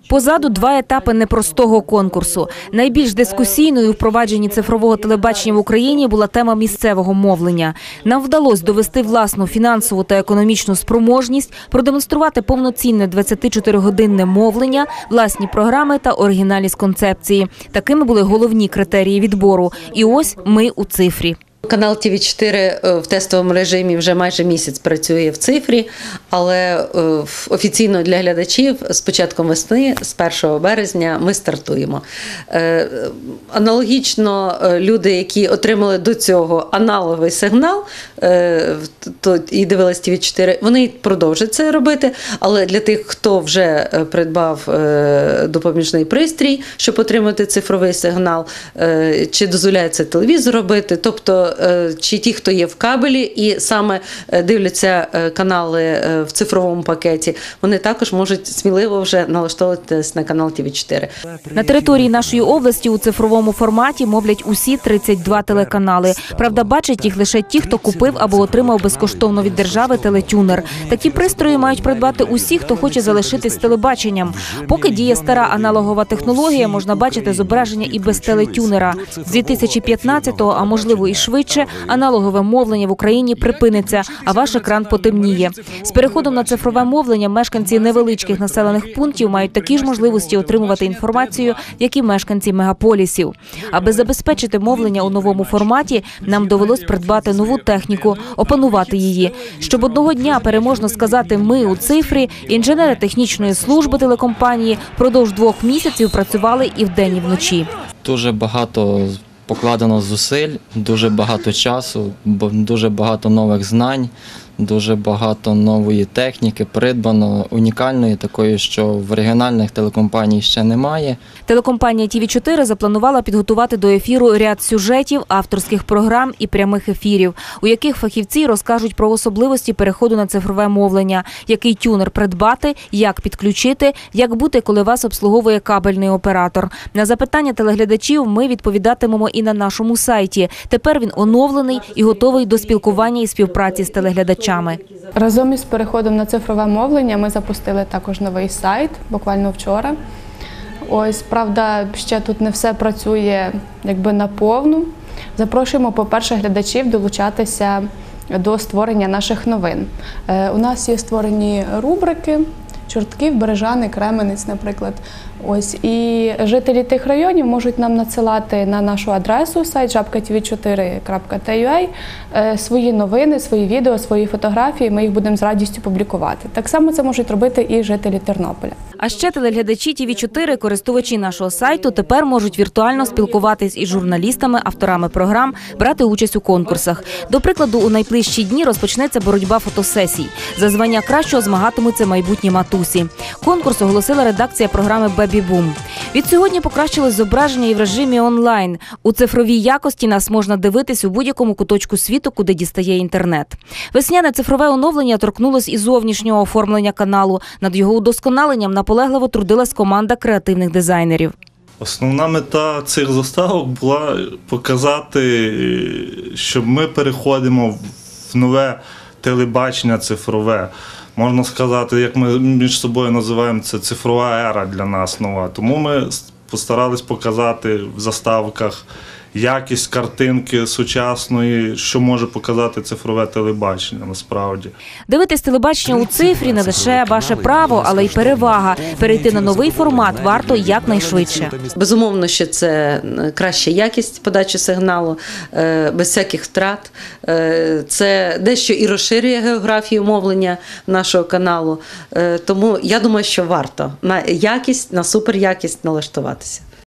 Позаду два етапи непростого конкурсу. Найбільш дискусійною у впровадженні цифрового телебачення в Україні була тема місцевого мовлення. Нам вдалося довести власну фінансову та економічну спроможність, продемонструвати повноцінне 24-годинне мовлення, власні програми та оригінальність концепції. Такими були головні критерії відбору. І ось ми у цифрі. Канал ТВ4 в тестовому режимі вже майже місяць працює в цифрі, але офіційно для глядачів з початком весни, з 1 березня, ми стартуємо. Аналогічно люди, які отримали до цього аналоговий сигнал і дивились ТВ4, вони продовжують це робити, але для тих, хто вже придбав допоміжний пристрій, щоб отримати цифровий сигнал, чи дозволяється телевізор робити, тобто чи ті, хто є в кабелі і саме дивляться канали в цифровому пакеті, вони також можуть сміливо вже налаштовуватись на канал ТВ4. На території нашої області у цифровому форматі мовлять усі 32 телеканали. Правда, бачать їх лише ті, хто купив або отримав безкоштовно від держави телетюнер. Такі пристрої мають придбати усі, хто хоче залишитись телебаченням. Поки діє стара аналогова технологія, можна бачити зображення і без телетюнера. З 2015-го, а можливо і швидше, аналогове мовлення в Україні припиниться, а ваш екран потемніє. З переходом на цифрове мовлення мешканці невеличких населених пунктів мають такі ж можливості отримувати інформацію, як і мешканці мегаполісів. Аби забезпечити мовлення у новому форматі, нам довелось придбати нову техніку, опанувати її. Щоб одного дня переможно сказати «ми у цифрі», інженери технічної служби телекомпанії впродовж 2 місяців працювали і вдень, і вночі. Дуже багато покладено зусиль, дуже багато часу, дуже багато нових знань, дуже багато нової техніки придбано, унікальної, такої, що в регіональних телекомпаній ще немає. Телекомпанія ТВ4 запланувала підготувати до ефіру ряд сюжетів, авторських програм і прямих ефірів, у яких фахівці розкажуть про особливості переходу на цифрове мовлення, який тюнер придбати, як підключити, як бути, коли вас обслуговує кабельний оператор. На запитання телеглядачів ми відповідатимемо і на нашому сайті. Тепер він оновлений і готовий до спілкування і співпраці з телеглядачами. Разом із переходом на цифрове мовлення ми запустили також новий сайт, буквально вчора. Ось, правда, ще тут не все працює якби наповну. Запрошуємо, по-перше, глядачів долучатися до створення наших новин. У нас є створені рубрики Чортків, Бережани, Кременець, наприклад. Ось, і жителі тих районів можуть нам надсилати на нашу адресу сайт japka.tv4.ua свої новини, свої відео, свої фотографії. Ми їх будемо з радістю публікувати. Так само це можуть робити і жителі Тернополя. А ще телеглядачі ТВ4, користувачі нашого сайту, тепер можуть віртуально спілкуватись із журналістами, авторами програм, брати участь у конкурсах. До прикладу, у найближчі дні розпочнеться боротьба фотосесій. За звання кращого змагатимуться майбутні матусі. Конкурс оголосила редакція програми «Бебі-бум». Відсьогодні покращилось зображення і в режимі онлайн. У цифровій якості нас можна дивитись у будь-якому куточку світу, куди дістає інтернет. Весняне цифрове оновлення торкнулось і зовнішнього оформлення каналу. Над його удосконаленням наполегливо трудилась команда креативних дизайнерів. Основна мета цих заставок була показати, що ми переходимо в нове телебачення цифрове. Можна сказати, як ми між собою називаємо, це цифрова ера для нас нова. Тому ми постарались показати в заставках якість картинки сучасної, що може показати цифрове телебачення насправді. Дивитись телебачення у цифрі не лише ваше право, але й перевага. Перейти на новий формат варто якнайшвидше. Безумовно, що це краща якість подачі сигналу, без всяких втрат. Це дещо і розширює географію мовлення нашого каналу. Тому я думаю, що варто на якість, на суперякість налаштуватися.